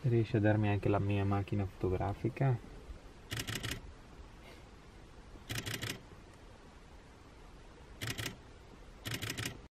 Riesci a darmi anche la mia macchina fotografica?